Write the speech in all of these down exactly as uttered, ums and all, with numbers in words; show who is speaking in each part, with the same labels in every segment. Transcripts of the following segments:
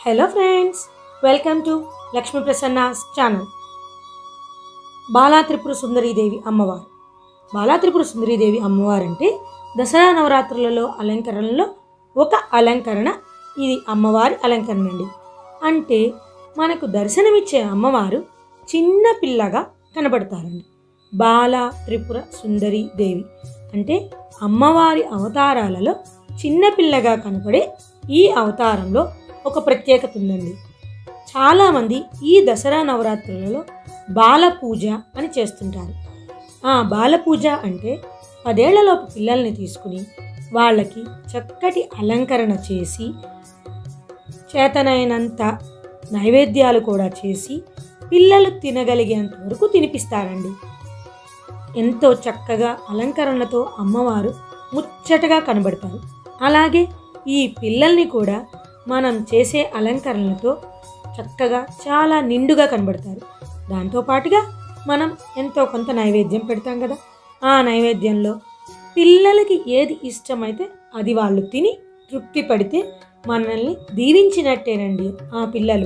Speaker 1: Hello friends, welcome to Lakshmi Prasanna's channel. Bala Tripura Sundaridevi అమ్మవారు. బాలా త్రిపుర సుందరీదేవి అమ్మవారు అంటే దసరా నవరాత్రులలో అలంకరణలో ఒక అలంకరణ. ఇది అమ్మవారి అలంకరణ అండి. అంటే మనకు దర్శనమిచ్చే అమ్మవారు చిన్న పిల్లగా కనబడతారండి. బాలా త్రిపుర సుందరీ దేవి అంటే అమ్మవారి అవతారాలలో చిన్నపిల్లగా కనపడే ఈ అవతారంలో ఒక ప్రత్యేకత ఉందండి. చాలామంది ఈ దసరా నవరాత్రులలో బాల పూజ అని చేస్తుంటారు. ఆ బాల పూజ అంటే పదేళ్లలోపు పిల్లల్ని తీసుకుని వాళ్ళకి చక్కటి అలంకరణ చేసి చేతనైనంత నైవేద్యాలు కూడా చేసి పిల్లలు తినగలిగేంత వరకు తినిపిస్తారండి. ఎంతో చక్కగా అలంకరణలతో అమ్మవారు ముచ్చటగా కనబడతారు. అలాగే ఈ పిల్లల్ని కూడా మనం చేసే అలంకరణలతో చక్కగా చాలా నిండుగా కనబడతారు. దాంతోపాటుగా మనం ఎంతో కొంత నైవేద్యం పెడతాం కదా, ఆ నైవేద్యంలో పిల్లలకి ఏది ఇష్టమైతే అది వాళ్ళు తిని తృప్తి పడితే మనల్ని దీవించినట్టేనండి ఆ పిల్లలు.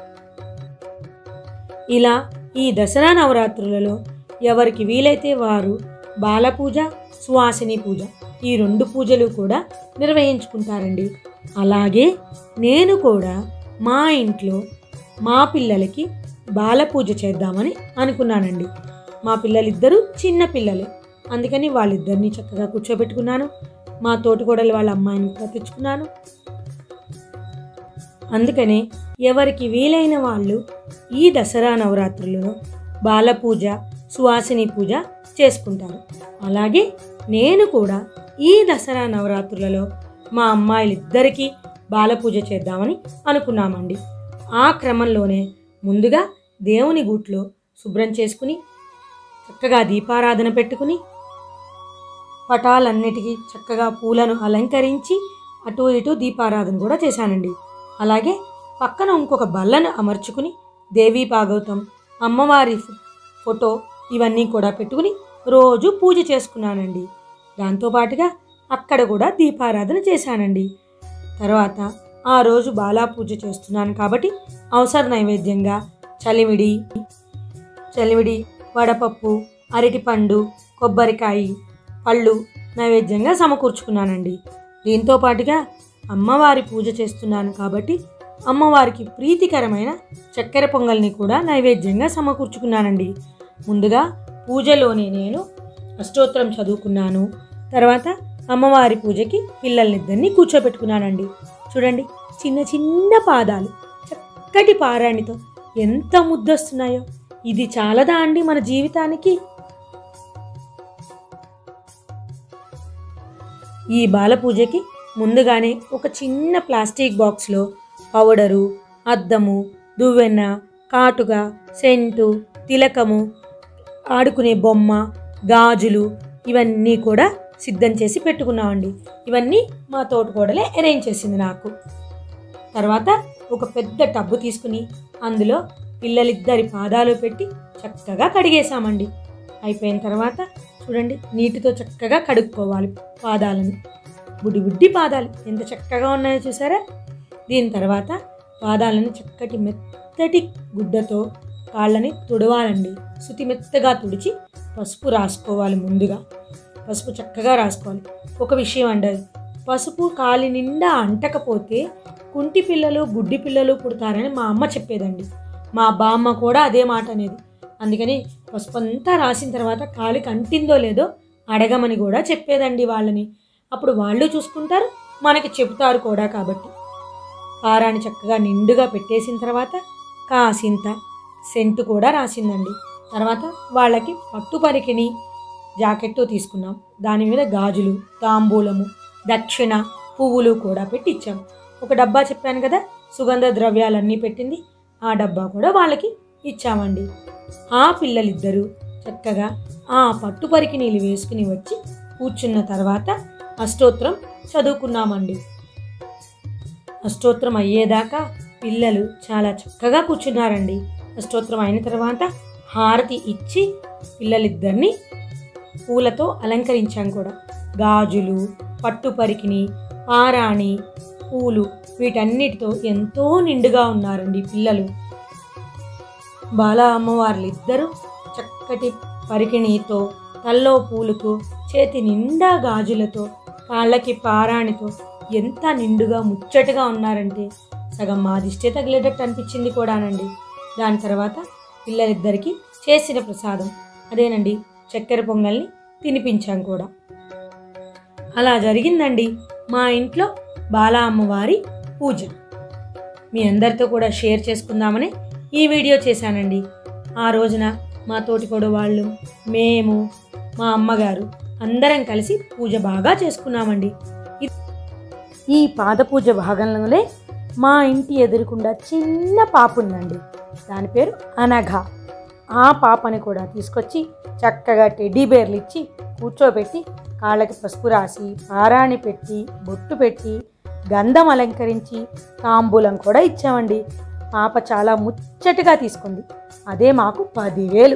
Speaker 1: ఇలా ఈ దసరా నవరాత్రులలో ఎవరికి వీలైతే వారు బాలపూజ, సువాసిని పూజ ఈ రెండు పూజలు కూడా నిర్వహించుకుంటారండి. అలాగే నేను కూడా మా ఇంట్లో మా పిల్లలకి బాలపూజ చేద్దామని అనుకున్నానండి. మా పిల్లలిద్దరూ చిన్న పిల్లలే, అందుకని వాళ్ళిద్దరిని చక్కగా కూర్చోబెట్టుకున్నాను. మా తోటికోడలు వాళ్ళ అమ్మాయిని కూడా తెచ్చుకున్నాను. అందుకనే ఎవరికి వీలైన వాళ్ళు ఈ దసరా నవరాత్రులలో బాలపూజ, సువాసిని పూజ చేసుకుంటారు. అలాగే నేను కూడా ఈ దసరా నవరాత్రులలో మా అమ్మాయిలిద్దరికీ బాలపూజ చేద్దామని అనుకున్నామండి. ఆ క్రమంలోనే ముందుగా దేవుని గూట్లో శుభ్రం చేసుకుని చక్కగా దీపారాధన పెట్టుకుని పటాలన్నిటికీ చక్కగా పూలను అలంకరించి అటు ఇటు దీపారాధన కూడా చేశానండి. అలాగే పక్కన ఇంకొక బల్లను అమర్చుకుని దేవీ భాగవతం, అమ్మవారి ఫోటో ఇవన్నీ కూడా పెట్టుకుని రోజు పూజ చేసుకున్నానండి. దాంతోపాటుగా అక్కడ కూడా దీపారాధన చేశానండి. తర్వాత ఆ రోజు బాలా పూజ చేస్తున్నాను కాబట్టి అవసర నైవేద్యంగా చలిమిడి చలిమిడి వడపప్పు, అరటిపండు, కొబ్బరికాయ, పళ్ళు నైవేద్యంగా సమకూర్చుకున్నానండి. దీంతో పాటుగా అమ్మవారి పూజ చేస్తున్నాను కాబట్టి అమ్మవారికి ప్రీతికరమైన చక్కెర పొంగల్ని కూడా నైవేద్యంగా సమకూర్చుకున్నానండి. ముందుగా పూజలోనే నేను అష్టోత్తరం చదువుకున్నాను. తర్వాత అమ్మవారి పూజకి పిల్లల్నిద్దరినీ కూర్చోబెట్టుకున్నానండి. చూడండి, చిన్న చిన్న పాదాలు చక్కటి పారాణితో ఎంత ముద్దొస్తున్నాయో. ఇది చాలదా అండి మన జీవితానికి? ఈ బాల పూజకి ముందుగానే ఒక చిన్న ప్లాస్టిక్ బాక్స్లో పౌడరు, అద్దము, దువ్వెన, కాటుక, సెంటు, తిలకము, ఆడుకునే బొమ్మ, గాజులు ఇవన్నీ కూడా సిద్ధం చేసి పెట్టుకున్నామండి. ఇవన్నీ మా తోటకోడలే అరేంజ్ చేసింది నాకు. తర్వాత ఒక పెద్ద టబ్బు తీసుకుని అందులో పిల్లలిద్దరి పాదాలు పెట్టి చక్కగా కడిగేసామండి. అయిపోయిన తర్వాత చూడండి, నీటితో చక్కగా కడుక్కోవాలి పాదాలను. బుడ్డి బుడ్డి పాదాలు ఎంత చక్కగా ఉన్నాయో చూసారా. దీని తర్వాత పాదాలను చక్కటి మెత్తటి గుడ్డతో కాళ్ళని తుడవాలండి. శుతి మెత్తగా తుడిచి పసుపు రాసుకోవాలి. ముందుగా పసుపు చక్కగా రాసుకోవాలి. ఒక విషయం అండి, పసుపు కాలి నిండా అంటకపోతే కుంటి పిల్లలు, గుడ్డి పిల్లలు పుడతారని మా అమ్మ చెప్పేదండి. మా బామ్మ కూడా అదే మాట అనేది. అందుకని పసుపు అంతా రాసిన తర్వాత కాలికి అంటిందో లేదో అడగమని కూడా చెప్పేదండి వాళ్ళని. అప్పుడు వాళ్ళు చూసుకుంటారు, మనకి చెబుతారు కూడా. కాబట్టి పారాన్ని చక్కగా నిండుగా పెట్టేసిన తర్వాత కాసింత సెంటు కూడా రాసిందండి. తర్వాత వాళ్ళకి పట్టు పరికిణి జాకెట్టు తీసుకున్నాం. దాని మీద గాజులు, తాంబూలము, దక్షిణ, పువ్వులు కూడా పెట్టి ఇచ్చాం. ఒక డబ్బా చెప్పాను కదా, సుగంధ ద్రవ్యాలన్నీ పెట్టింది, ఆ డబ్బా కూడా వాళ్ళకి ఇచ్చామండి. ఆ పిల్లలిద్దరూ చక్కగా ఆ పట్టు పరికిణీలు వేసుకుని వచ్చి కూర్చున్న తర్వాత అష్టోత్తరం చదువుకున్నామండి. అష్టోత్తరం అయ్యేదాకా పిల్లలు చాలా చక్కగా కూర్చున్నారండి. అష్టోత్తరం అయిన తర్వాత హారతి ఇచ్చి పిల్లలిద్దరినీ పూలతో అలంకరించాం కూడా. గాజులు, పట్టు పరికిణి, పారాణి, పూలు వీటన్నిటితో ఎంతో నిండుగా ఉన్నారండి పిల్లలు. బాలా అమ్మవార్లు ఇద్దరు చక్కటి పరికిణీతో, తల్లో పూలతో, చేతి నిండా గాజులతో, కాళ్ళకి పారాణితో ఎంత నిండుగా ముచ్చటగా ఉన్నారంటే సగం మా దిష్టే తగిలేటట్టు అనిపించింది కూడానండి. దాని తర్వాత పిల్లలిద్దరికీ చేసిన ప్రసాదం అదేనండి చక్కెర పొంగల్ని తినిపించాం కూడా. అలా జరిగిందండి మా ఇంట్లో బాలా అమ్మవారి పూజ. మీ అందరితో కూడా షేర్ చేసుకుందామని ఈ వీడియో చేశానండి. ఆ రోజున మా తోటికోడ వాళ్ళు, మేము, మా అమ్మగారు అందరం కలిసి పూజ బాగా చేసుకున్నామండి. ఈ పాద పూజ భాగంలోనే మా ఇంటి ఎదురుకుండా చిన్న పాప ఉందండి. దాని పేరు అనఘ. ఆ పాపని కూడా తీసుకొచ్చి చక్కగా టెడ్డీ బేర్లు ఇచ్చి కూర్చోబెట్టి కాళ్ళకి పసుపు రాసి, పారాణి పెట్టి, బొట్టు పెట్టి, గంధం అలంకరించి తాంబూలం కూడా ఇచ్చామండి. పాప చాలా ముచ్చటగా తీసుకుంది. అదే మాకు పదివేలు.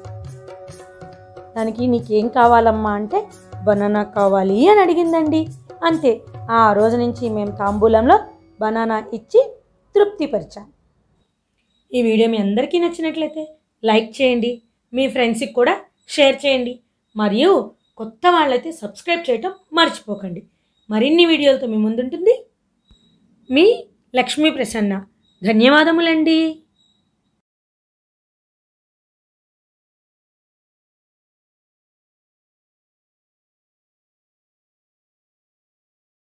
Speaker 1: దానికి నీకేం కావాలమ్మా అంటే బనానా కావాలి అని అడిగిందండి. అంతే, ఆ రోజు నుంచి మేము తాంబూలంలో బనానా ఇచ్చి తృప్తిపరిచాం. ఈ వీడియో మీ అందరికీ నచ్చినట్లయితే లైక్ చేయండి, మీ ఫ్రెండ్స్కి కూడా షేర్ చేయండి, మరియు కొత్త వాళ్ళైతే సబ్స్క్రైబ్ చేయటం మర్చిపోకండి. మరిన్ని వీడియోలతో మీ ముందుంటుంది మీ లక్ష్మీ ప్రసన్న. ధన్యవాదములండి.